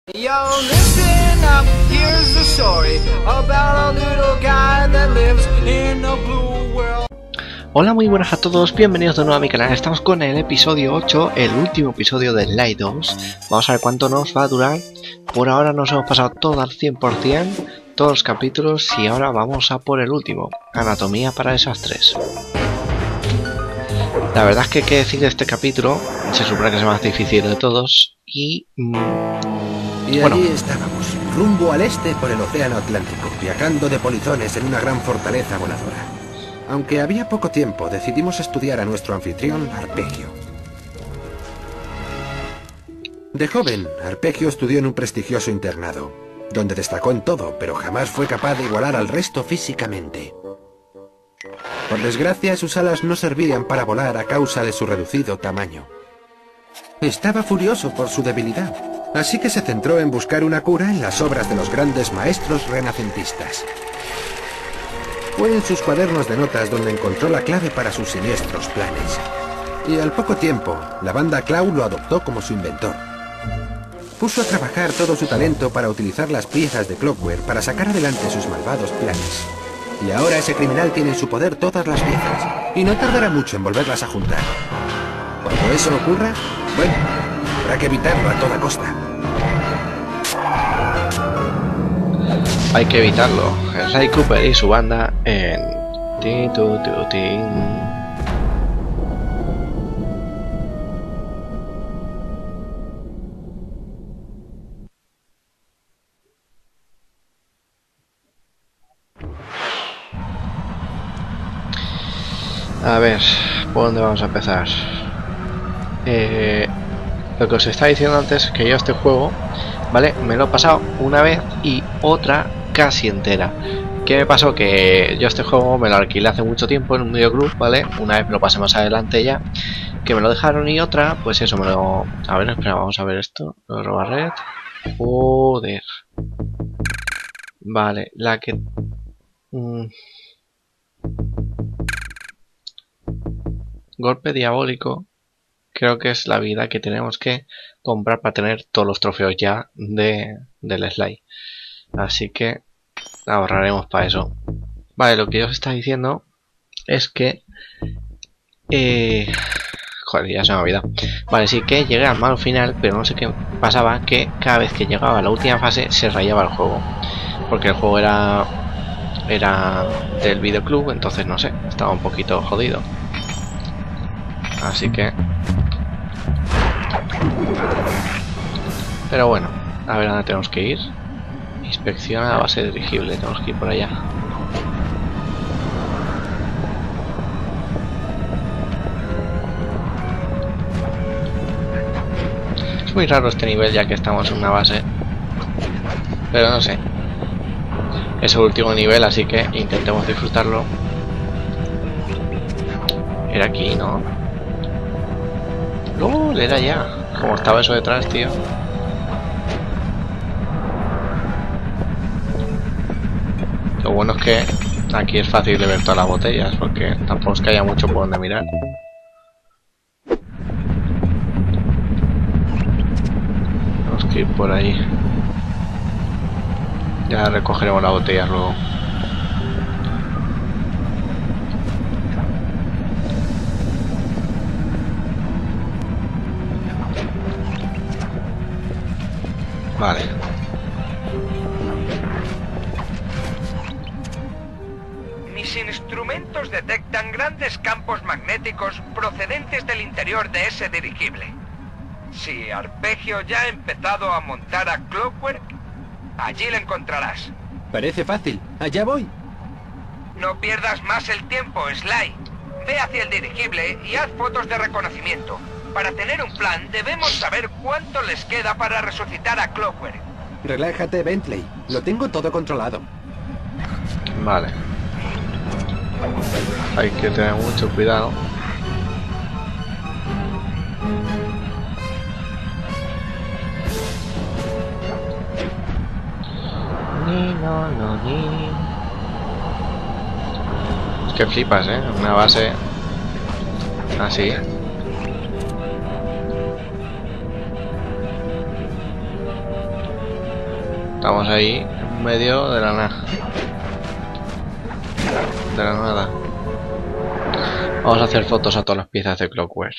Yo, listen up, here's the story about a little guy that lives in a blue world. Hola, muy buenas a todos, bienvenidos de nuevo a mi canal. Estamos con el episodio 8, el último episodio de Sly 2. Vamos a ver cuánto nos va a durar. Por ahora nos hemos pasado todo al 100%, todos los capítulos, y ahora vamos a por el último, Anatomía para Desastres. La verdad es que qué decir de este capítulo, se supone que es el más difícil de todos y bueno, allí estábamos, rumbo al este por el océano Atlántico, viajando de polizones en una gran fortaleza voladora. Aunque había poco tiempo, decidimos estudiar a nuestro anfitrión, Arpegio. De joven, Arpegio estudió en un prestigioso internado, donde destacó en todo, pero jamás fue capaz de igualar al resto físicamente. Por desgracia, sus alas no servían para volar a causa de su reducido tamaño. Estaba furioso por su debilidad, así que se centró en buscar una cura en las obras de los grandes maestros renacentistas. Fue en sus cuadernos de notas donde encontró la clave para sus siniestros planes. Y al poco tiempo, la banda Clau lo adoptó como su inventor. Puso a trabajar todo su talento para utilizar las piezas de Clockwerk para sacar adelante sus malvados planes. Y ahora ese criminal tiene en su poder todas las piezas, y no tardará mucho en volverlas a juntar. Cuando eso ocurra, bueno, habrá que evitarlo a toda costa. hay que evitarlo. Sly Cooper y su banda en A ver, ¿por dónde vamos a empezar? Lo que os estaba diciendo antes es que yo este juego, ¿vale? Me lo he pasado una vez y otra casi entera. ¿Qué me pasó? Que yo este juego me lo alquilé hace mucho tiempo en un videoclub, ¿vale? Una vez me lo pasé más adelante ya, que me lo dejaron, y otra, pues eso, me lo... A ver, espera, vamos a ver esto. Lo roba red. Joder. Vale, la que... Golpe diabólico. Creo que es la vida que tenemos que comprar para tener todos los trofeos ya del Sly. Así que ahorraremos para eso. Vale, lo que yo os estaba diciendo es que... joder, ya se me ha olvidado. Vale, sí que llegué al malo final, pero no sé qué pasaba, que cada vez que llegaba a la última fase se rayaba el juego. Porque el juego era del videoclub, entonces no sé, estaba un poquito jodido. Así que... Pero bueno, a ver a dónde tenemos que ir. Inspecciona la base dirigible, tenemos que ir por allá. Es muy raro este nivel ya que estamos en una base. Pero no sé. Es el último nivel, así que intentemos disfrutarlo. Era aquí, ¿no? ¡No! Era ya. Como estaba eso detrás, tío. Lo bueno es que aquí es fácil de ver todas las botellas, porque tampoco es que haya mucho por donde mirar. Tenemos que ir por ahí. Ya recogeremos las botellas luego. Vale. Mis instrumentos detectan grandes campos magnéticos procedentes del interior de ese dirigible. Si Arpegio ya ha empezado a montar a Clockwerk, allí lo encontrarás. Parece fácil. Allá voy. No pierdas más el tiempo, Sly. Ve hacia el dirigible y haz fotos de reconocimiento. Para tener un plan, debemos saber cuánto les queda para resucitar a Clockwerk. Relájate, Bentley. Lo tengo todo controlado. Vale. Hay que tener mucho cuidado. Es que flipas, una base así. Estamos ahí en medio de la nada. De la nada. Vamos a hacer fotos a todas las piezas de Clockwork.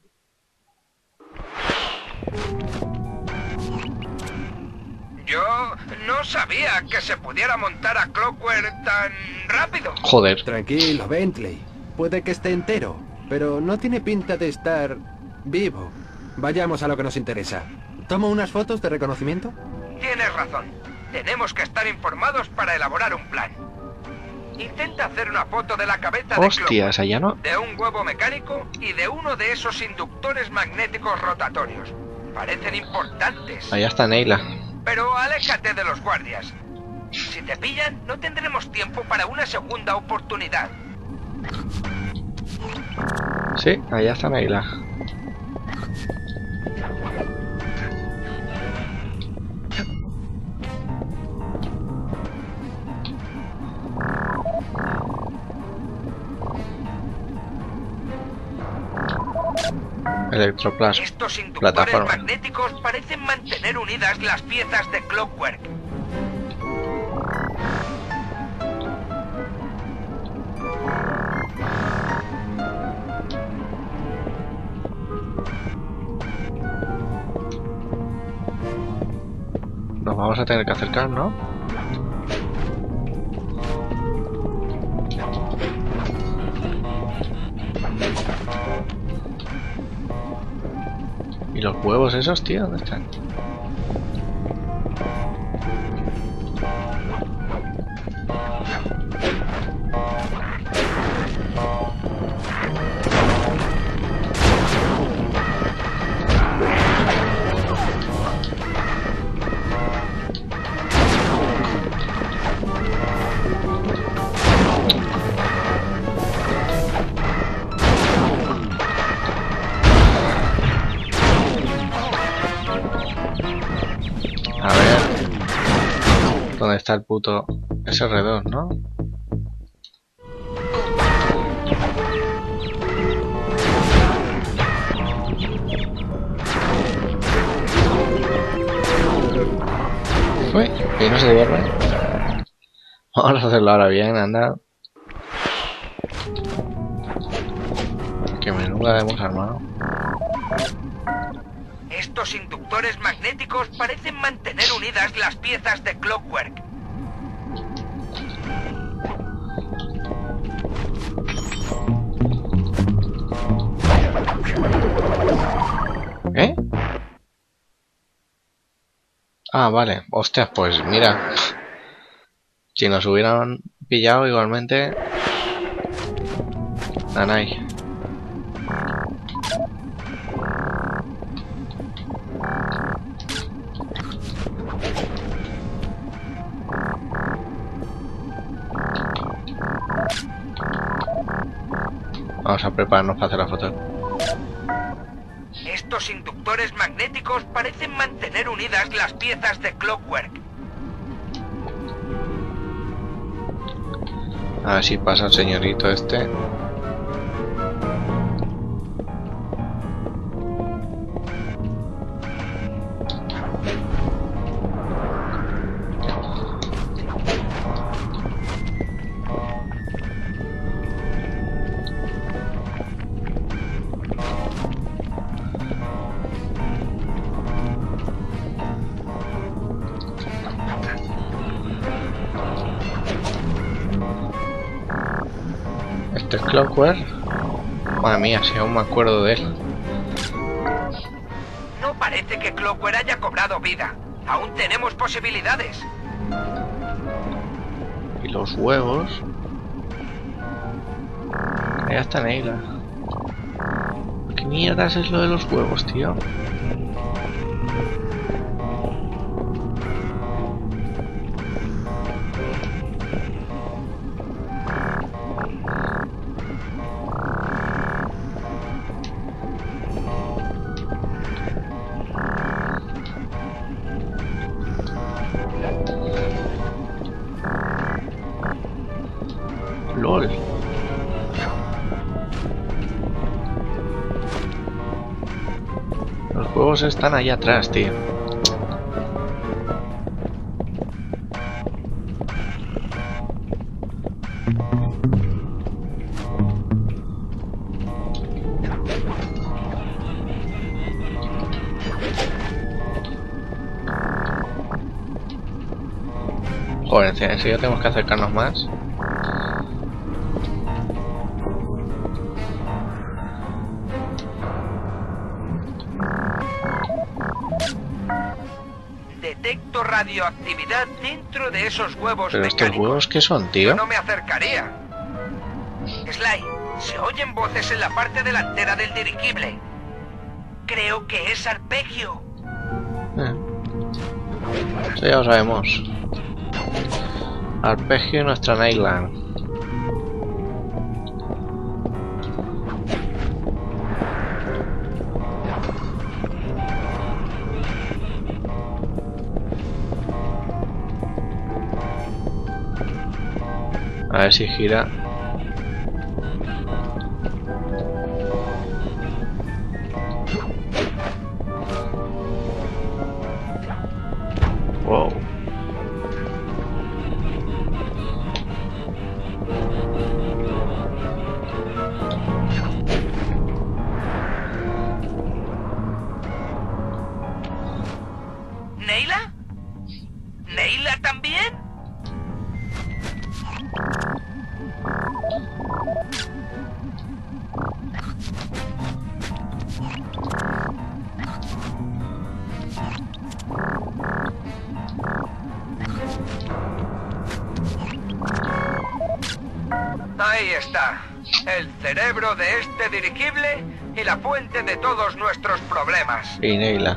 Yo no sabía que se pudiera montar a Clockwork tan rápido. Joder. Tranquilo, Bentley. Puede que esté entero, pero no tiene pinta de estar vivo. Vayamos a lo que nos interesa. ¿Tomo unas fotos de reconocimiento? Tienes razón. Tenemos que estar informados para elaborar un plan. Intenta hacer una foto de la cabeza de Hostias, Clockwork, allá no. de un huevo mecánico y de uno de esos inductores magnéticos rotatorios. Parecen importantes. Allá está Neila. Pero aléjate de los guardias. Si te pillan, no tendremos tiempo para una segunda oportunidad. Sí, allá está Neila. Electroplasma. Estos inductores Plataforma. magnéticos parecen mantener unidas las piezas de Clockwork. Nos vamos a tener que acercar, ¿no? ¿Y los huevos esos, tío? ¿Dónde están? A ver. ¿Dónde está el puto SR2, no? Uy, que no se duerme. Vamos a hacerlo ahora bien, anda. Que menuda hemos armado. Estos inductores magnéticos parecen mantener unidas las piezas de Clockwork. ¿Eh? Ah, vale. Hostias, pues mira. Si nos hubieran pillado igualmente... Nanay. Vamos a prepararnos para hacer la foto. Estos inductores magnéticos parecen mantener unidas las piezas de Clockwork. A ver si pasa el señorito este. Este es Clockwork. Madre mía, si aún me acuerdo de él. No parece que Clockwork haya cobrado vida. Aún tenemos posibilidades. Y los huevos. Ahí está Neila. ¿Qué mierdas es lo de los huevos, tío? LOL. Los huevos están allá atrás, tío. Joder, en serio tenemos que acercarnos más. Detecto radioactividad dentro de esos huevos Pero mecánicos. estos huevos, ¿qué son, Yo tío? no me acercaría. Sly, se oyen voces en la parte delantera del dirigible. Creo que es Arpegio. Eso ya lo sabemos. Arpegio y nuestra Neyland. A ver si gira. Wow. ¿Neyla? ¿Neyla también? Ahí está, el cerebro de este dirigible y la fuente de todos nuestros problemas. Y Neyla.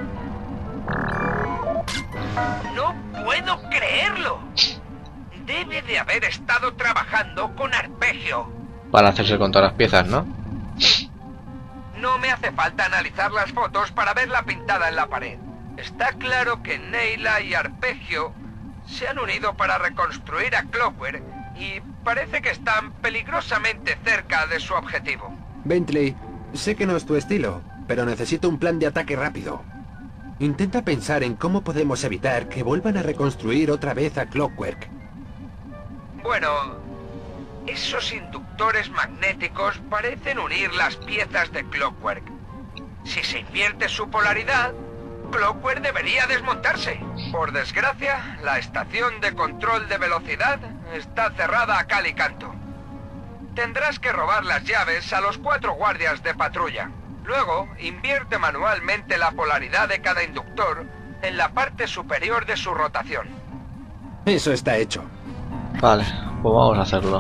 No puedo creerlo. Debe de haber estado trabajando con Arpegio. Para hacerse con todas las piezas, ¿no? No me hace falta analizar las fotos para verla pintada en la pared. Está claro que Neyla y Arpegio se han unido para reconstruir a Clockwerk y parece que están peligrosamente cerca de su objetivo. Bentley, sé que no es tu estilo, pero necesito un plan de ataque rápido. Intenta pensar en cómo podemos evitar que vuelvan a reconstruir otra vez a Clockwerk. Bueno, esos inductores magnéticos parecen unir las piezas de Clockwerk. Si se invierte su polaridad, Clockwerk debería desmontarse. Por desgracia, la estación de control de velocidad está cerrada a cal y canto. Tendrás que robar las llaves a los 4 guardias de patrulla. Luego, invierte manualmente la polaridad de cada inductor en la parte superior de su rotación. Eso está hecho. Vale, pues vamos a hacerlo.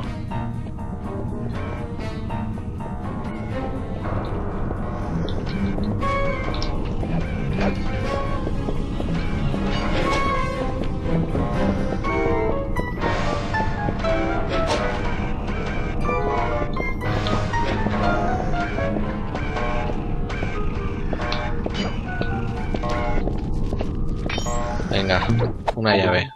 Venga, una llave.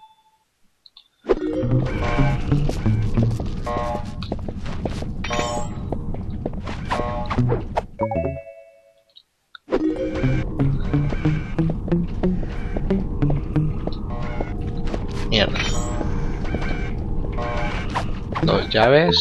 Mierda. 2 llaves.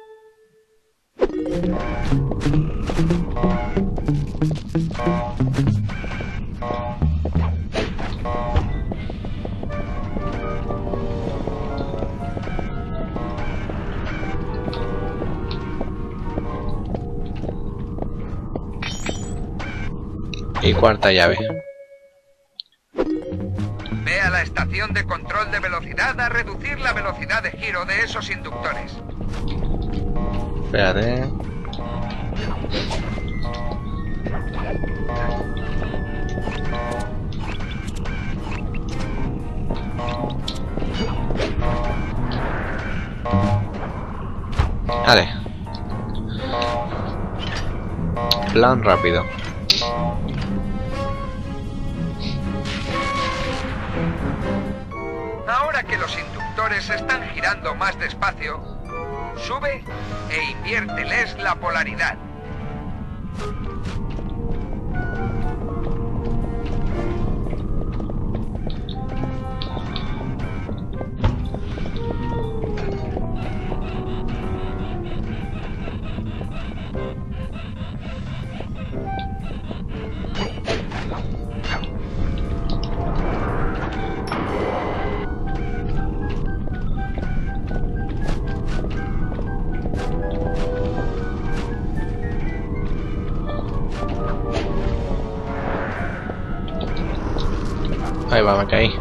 Y 4ª llave. Ve a la estación de control de velocidad a reducir la velocidad de giro de esos inductores. Espérate. Vale. Plan rápido. Ahora que los inductores están girando más despacio, sube e inviérteles la polaridad. Ahí va, me caí.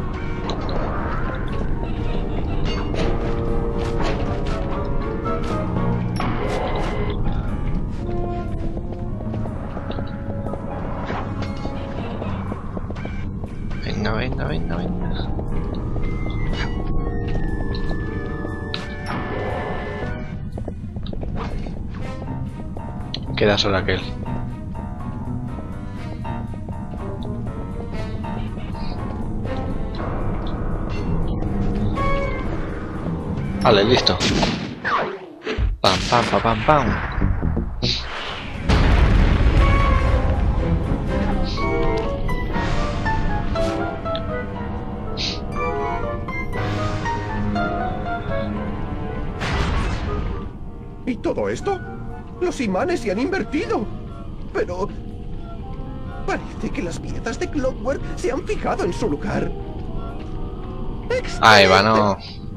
Venga, venga, venga, venga. Queda solo aquel. Vale, listo. Pam, pam, pam, pam, pam. ¿Y todo esto? Los imanes se han invertido. Pero... parece que las piezas de Clockwork se han fijado en su lugar. Ahí va, no.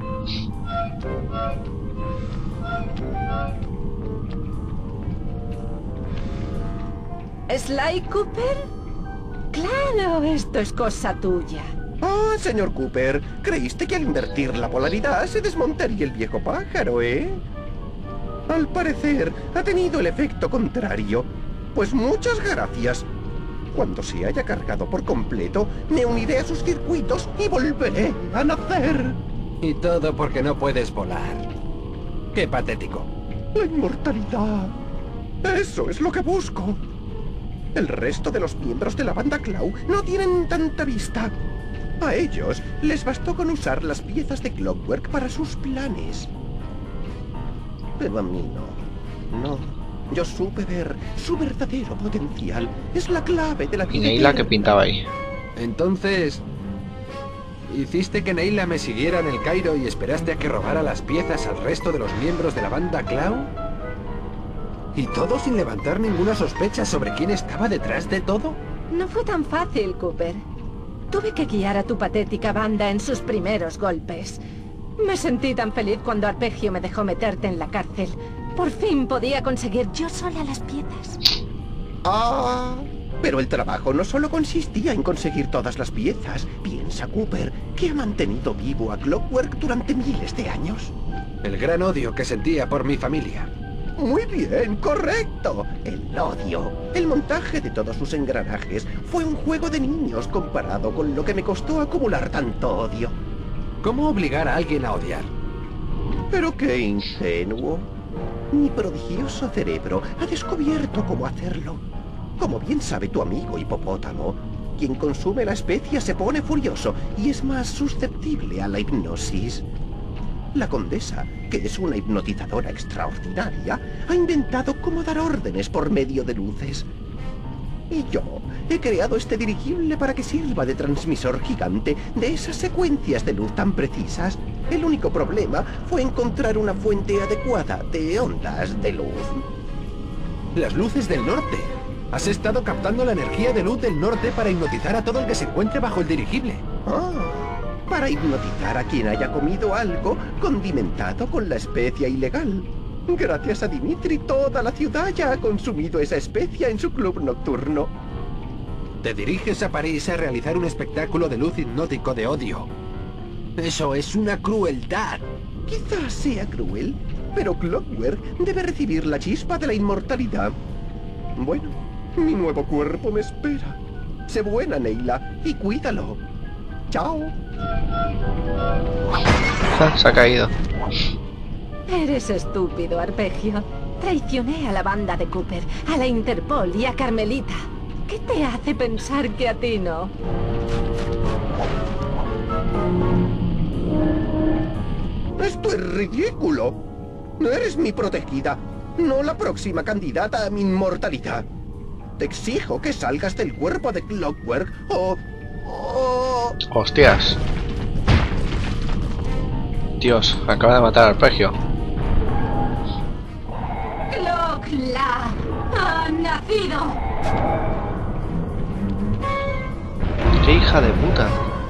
¿Sly Cooper? Claro, esto es cosa tuya. Ah, señor Cooper, creíste que al invertir la polaridad se desmontaría el viejo pájaro, ¿eh? Al parecer, ha tenido el efecto contrario. Pues muchas gracias. Cuando se haya cargado por completo, me uniré a sus circuitos y volveré a nacer. Y todo porque no puedes volar. Qué patético. La inmortalidad. Eso es lo que busco. El resto de los miembros de la banda Clau no tienen tanta vista. A ellos les bastó con usar las piezas de Clockwork para sus planes. Pero a mí no. No. Yo supe ver su verdadero potencial. Es la clave de la vida. Y Neila, que pintaba ahí. Entonces... ¿hiciste que Neila me siguiera en el Cairo y esperaste a que robara las piezas al resto de los miembros de la banda Clau? ¿Y todo sin levantar ninguna sospecha sobre quién estaba detrás de todo? No fue tan fácil, Cooper. Tuve que guiar a tu patética banda en sus primeros golpes. Me sentí tan feliz cuando Arpegio me dejó meterte en la cárcel. Por fin podía conseguir yo sola las piezas. Ah, pero el trabajo no solo consistía en conseguir todas las piezas. Piensa, Cooper, que ha mantenido vivo a Clockwork durante miles de años. El gran odio que sentía por mi familia. Muy bien, correcto. El odio. El montaje de todos sus engranajes fue un juego de niños comparado con lo que me costó acumular tanto odio. ¿Cómo obligar a alguien a odiar? Pero qué ingenuo. Mi prodigioso cerebro ha descubierto cómo hacerlo. Como bien sabe tu amigo hipopótamo, quien consume la especia se pone furioso y es más susceptible a la hipnosis. La condesa, que es una hipnotizadora extraordinaria, ha inventado cómo dar órdenes por medio de luces. Y yo he creado este dirigible para que sirva de transmisor gigante de esas secuencias de luz tan precisas. El único problema fue encontrar una fuente adecuada de ondas de luz. Las luces del norte. Has estado captando la energía de luz del norte para hipnotizar a todo el que se encuentre bajo el dirigible. Ah, para hipnotizar a quien haya comido algo condimentado con la especia ilegal. Gracias a Dimitri, toda la ciudad ya ha consumido esa especia en su club nocturno. Te diriges a París a realizar un espectáculo de luz hipnótico de odio. Eso es una crueldad. Quizás sea cruel, pero Clockwork debe recibir la chispa de la inmortalidad. Bueno, mi nuevo cuerpo me espera. Sé buena, Neila, y cuídalo. Chao. Se ha caído. Eres estúpido, Arpegio. Traicioné a la banda de Cooper, a la Interpol y a Carmelita. ¿Qué te hace pensar que a ti no? Esto es ridículo. No eres mi protegida, no la próxima candidata a mi inmortalidad. Te exijo que salgas del cuerpo de Clockwork o... Hostias. Dios, acaba de matar al Arpegio. ¡Clockla ha nacido! ¡Qué hija de puta!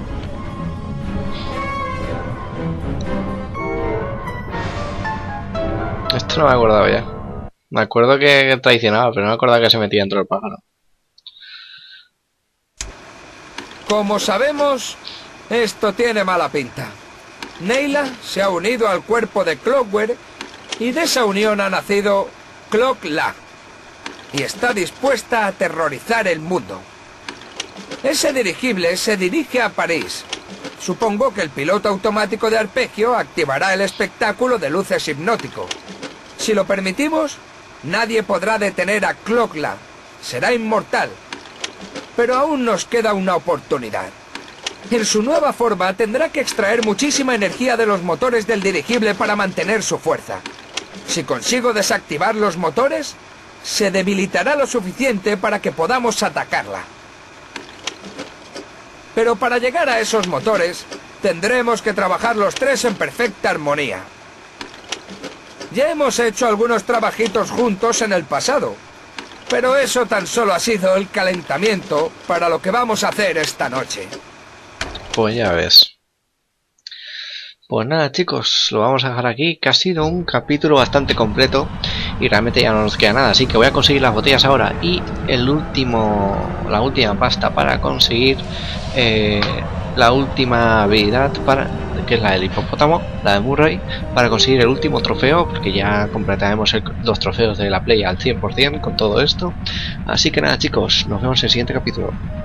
Esto no me acordaba ya. Me acuerdo que traicionaba, pero no me acordaba que se metía dentro del pájaro. Como sabemos, esto tiene mala pinta. Neyla se ha unido al cuerpo de Clockware y de esa unión ha nacido Clock-La. Y está dispuesta a aterrorizar el mundo. Ese dirigible se dirige a París. Supongo que el piloto automático de Arpegio activará el espectáculo de luces hipnótico. Si lo permitimos, nadie podrá detener a Clock-La. Será inmortal. Pero aún nos queda una oportunidad. En su nueva forma tendrá que extraer muchísima energía de los motores del dirigible para mantener su fuerza. Si consigo desactivar los motores, se debilitará lo suficiente para que podamos atacarla. Pero para llegar a esos motores, tendremos que trabajar los tres en perfecta armonía. Ya hemos hecho algunos trabajitos juntos en el pasado, pero eso tan solo ha sido el calentamiento para lo que vamos a hacer esta noche. Pues ya ves. Pues nada, chicos, lo vamos a dejar aquí, que ha sido un capítulo bastante completo y realmente ya no nos queda nada, así que voy a conseguir las botellas ahora y la última pasta para conseguir la última habilidad, que es la del hipopótamo, la de Murray, para conseguir el último trofeo, porque ya completaremos los trofeos de la Play al 100% con todo esto. Así que nada, chicos, nos vemos en el siguiente capítulo.